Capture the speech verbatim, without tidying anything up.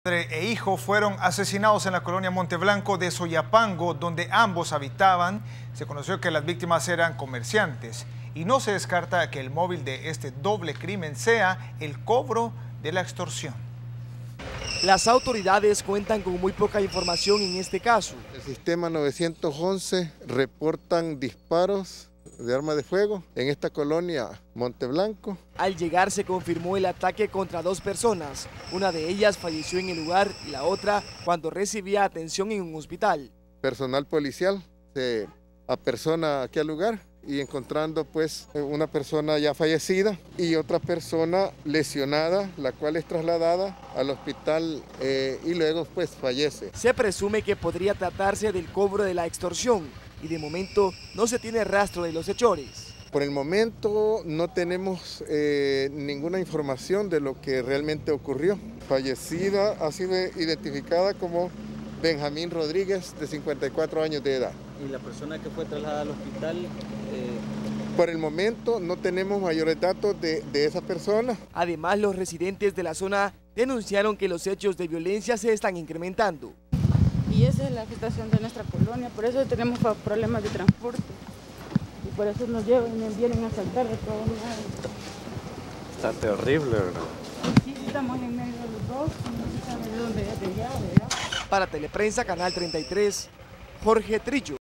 Padre e hijo fueron asesinados en la colonia Monteblanco de Soyapango, donde ambos habitaban. Se conoció que las víctimas eran comerciantes y no se descarta que el móvil de este doble crimen sea el cobro de la extorsión. Las autoridades cuentan con muy poca información en este caso. El sistema novecientos once reportan disparos de arma de fuego en esta colonia Monteblanco. Al llegar se confirmó el ataque contra dos personas. Una de ellas falleció en el lugar y la otra cuando recibía atención en un hospital. Personal policial se apersona aquí al lugar y encontrando pues una persona ya fallecida y otra persona lesionada, la cual es trasladada al hospital eh, y luego pues fallece. Se presume que podría tratarse del cobro de la extorsión y de momento no se tiene rastro de los hechores. Por el momento no tenemos eh, ninguna información de lo que realmente ocurrió. Fallecida ha sido identificada como Benjamín Rodríguez, de cincuenta y cuatro años de edad. ¿Y la persona que fue trasladada al hospital? Eh... Por el momento no tenemos mayores datos de, de esa persona. Además, los residentes de la zona denunciaron que los hechos de violencia se están incrementando. Y esa es la situación de nuestra colonia, por eso tenemos problemas de transporte. Y por eso nos llevan y nos vienen a asaltar de todos lados. Está terrible, ¿verdad? Sí, estamos en medio de los dos, no se sabe de dónde es de allá, ¿verdad? Para Teleprensa, Canal treinta y tres, Jorge Trillo.